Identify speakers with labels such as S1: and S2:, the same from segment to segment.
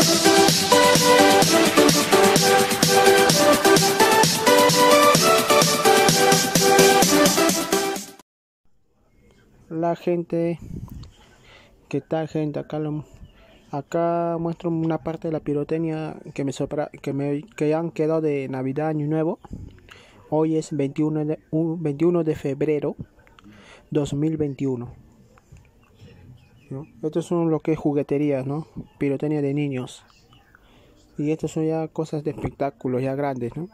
S1: La gente, ¿qué tal gente? Acá muestro una parte de la pirotecnia que han quedado de Navidad, Año Nuevo. Hoy es 21 de febrero 2021, ¿no? Estos son lo que es jugueterías, ¿no? Pirotecnia de niños. Y estos son ya cosas de espectáculos ya grandes, ¿no?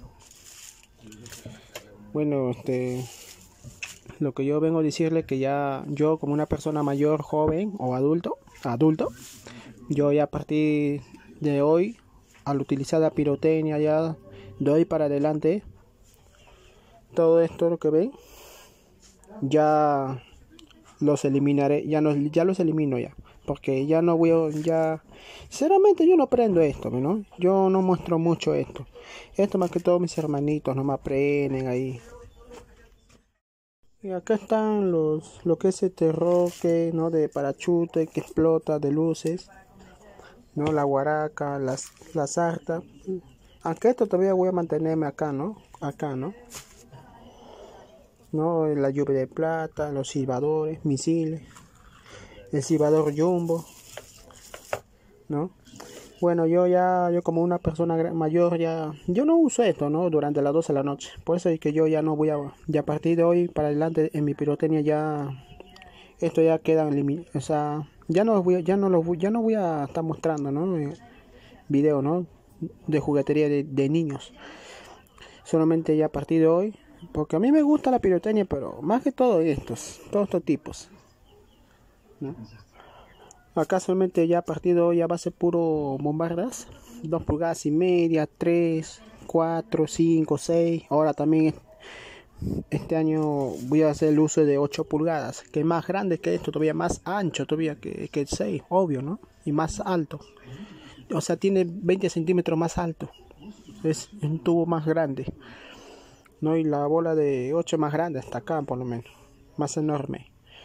S1: Bueno, lo que yo vengo a decirle que ya yo como una persona mayor, joven o adulto, yo ya a partir de hoy, al utilizar la pirotecnia ya de hoy para adelante, todo esto lo que ven, ya los eliminaré, ya los elimino ya, porque ya no voy ya, sinceramente yo no aprendo esto, ¿no? Yo no muestro mucho esto más que todo mis hermanitos no me aprenden ahí. Y acá están lo que es este roque, ¿no? De parachute que explota, de luces, ¿no? La guaraca, la sarta. Aunque esto todavía voy a mantenerme acá, ¿no? Acá, ¿no? ¿No? La lluvia de plata, los silbadores, misiles, el silbador jumbo, ¿no? Bueno, yo como una persona mayor yo no uso esto, ¿no? Durante las 12 de la noche. Por eso es que yo ya no voy ya a partir de hoy para adelante en mi pirotecnia esto ya queda eliminado. O sea, ya no voy a estar mostrando, ¿no? Video, ¿no? De juguetería de niños. Solamente ya a partir de hoy, porque a mí me gusta la pirotecnia, pero más que todo todos estos tipos, ¿no? Acá solamente ya a partir de hoy ya va a ser puro bombardas, 2 pulgadas y media, 3, 4, 5, 6. Ahora también este año voy a hacer el uso de 8 pulgadas, que es más grande que esto, todavía más ancho todavía que el 6, obvio, ¿no? Y más alto. O sea, tiene 20 centímetros más alto. Es un tubo más grande, ¿no? Y la bola de 8 más grande, hasta acá por lo menos, más enorme.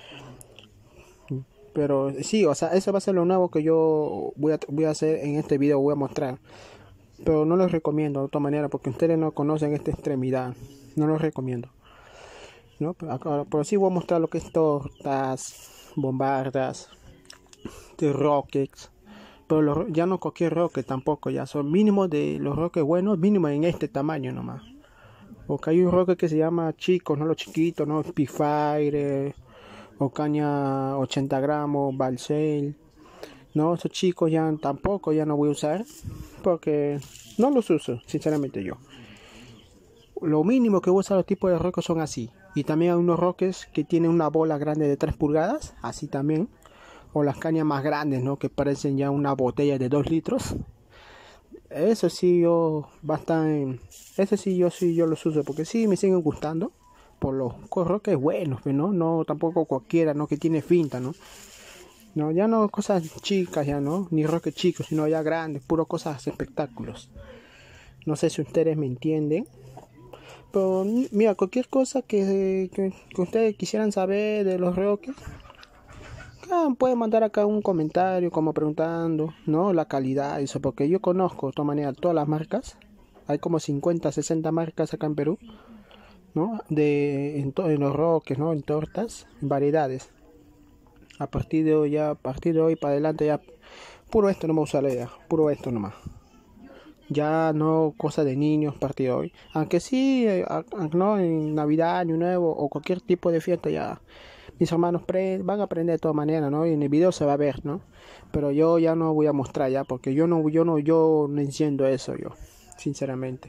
S1: Pero sí, o sea, eso va a ser lo nuevo que yo voy a hacer en este video, voy a mostrar. Pero no los recomiendo de otra manera, porque ustedes no conocen esta extremidad. No los recomiendo, ¿no? Pero sí voy a mostrar lo que es tortas, bombardas, de rockets. Pero ya no cualquier rocket tampoco, ya son mínimos de los rockets buenos, mínimo en este tamaño nomás. Porque hay un rocket que se llama chicos, no los chiquitos, no Spitfire, o caña 80 gramos, Balsail. No, esos chicos ya tampoco ya no voy a usar, porque no los uso, sinceramente yo. Lo mínimo que voy a usar los tipos de rockets son así. Y también hay unos rockets que tienen una bola grande de 3 pulgadas, así también. O las cañas más grandes, ¿no? Que parecen ya una botella de 2 litros. Eso sí yo los uso, porque sí me siguen gustando. Por los rockets buenos, ¿no? No, tampoco cualquiera, ¿no? Que tiene finta, ¿no? No, ya no cosas chicas, ya no, ni rockets chicos, sino ya grandes, puro cosas espectáculos. No sé si ustedes me entienden. Pero mira, cualquier cosa que ustedes quisieran saber de los rockets, pueden mandar acá un comentario como preguntando, ¿no? La calidad, eso, porque yo conozco de todas maneras todas las marcas. Hay como 50, 60 marcas acá en Perú, ¿no? En los roques, ¿no? En tortas, en variedades. A partir de hoy para adelante ya puro esto no me usaré ya, puro esto nomás. Ya no cosas de niños a partir de hoy. Aunque sí, no, en Navidad, Año Nuevo o cualquier tipo de fiesta ya mis hermanos van a aprender de todas maneras, ¿no? Y en el video se va a ver, ¿no? Pero yo ya no voy a mostrar ya, porque yo no enciendo eso yo, sinceramente.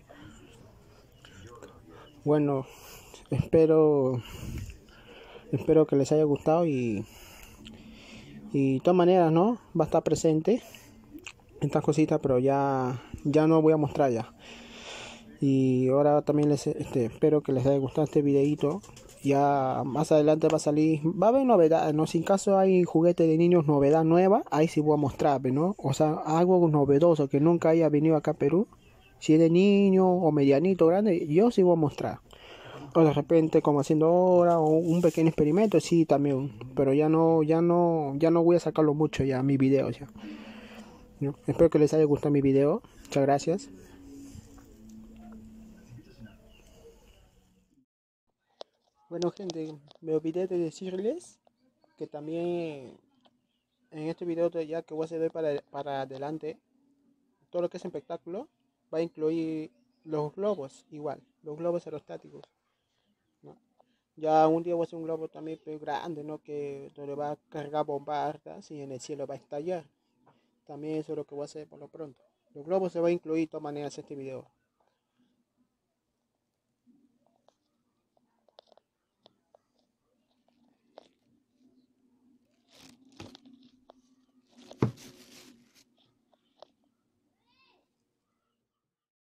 S1: Bueno, espero que les haya gustado y de todas maneras, ¿no? Va a estar presente estas cositas, pero ya no voy a mostrar ya. Y ahora también espero que les haya gustado este videito. Ya más adelante va a haber novedades, ¿no? Si en caso hay juguetes de niños, novedad nueva, ahí sí voy a mostrar, ¿no? O sea, algo novedoso que nunca haya venido acá a Perú. Si es de niño o medianito, grande, yo sí voy a mostrar. O de repente como haciendo ahora o un pequeño experimento, sí también. Pero ya no voy a sacarlo mucho ya mis videos ya. ¿no? Espero que les haya gustado mi video. Muchas gracias. Bueno, gente, me olvidé de decirles que también en este video ya que voy a hacer para adelante, todo lo que es espectáculo va a incluir los globos, igual, los globos aerostáticos, ¿no? Ya un día voy a hacer un globo también pero grande, ¿no? Que donde va a cargar bombardas y en el cielo va a estallar. También eso es lo que voy a hacer por lo pronto. Los globos se va a incluir de todas maneras en este video.